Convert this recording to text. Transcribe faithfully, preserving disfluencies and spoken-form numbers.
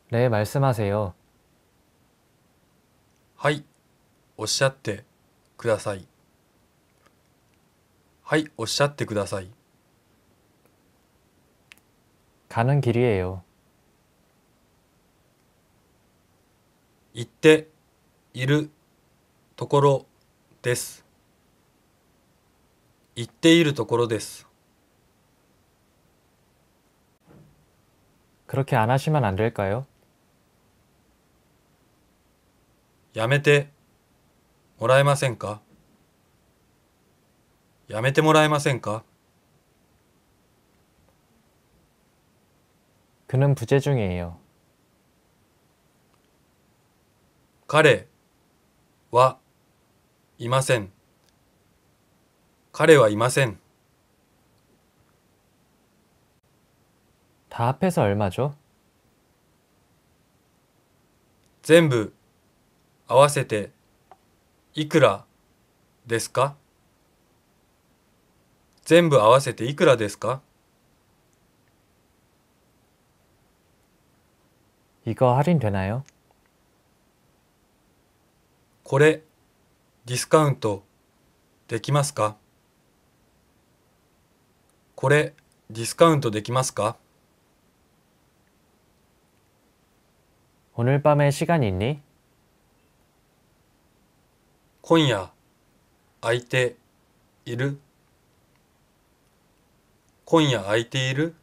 네, 말씀하세요. はい、おっしゃってください。はい、おっしゃってください。 가는 길이에요. 行っているところです。行っているところです。 그렇게 안 하시면 안 될까요? やめてもらえませんか？やめてもらえませんか？ 그는 부재 중이에요. 彼はいません。彼はいません。 다 합해서 얼마죠? 全部合わせていくらですか？全部合わせていくらですか？ 이거 할인되나요? これディスカウントできますか？これディスカウントできますか？ 오늘 밤에 시간 있니? 今夜空いている？今夜空いている？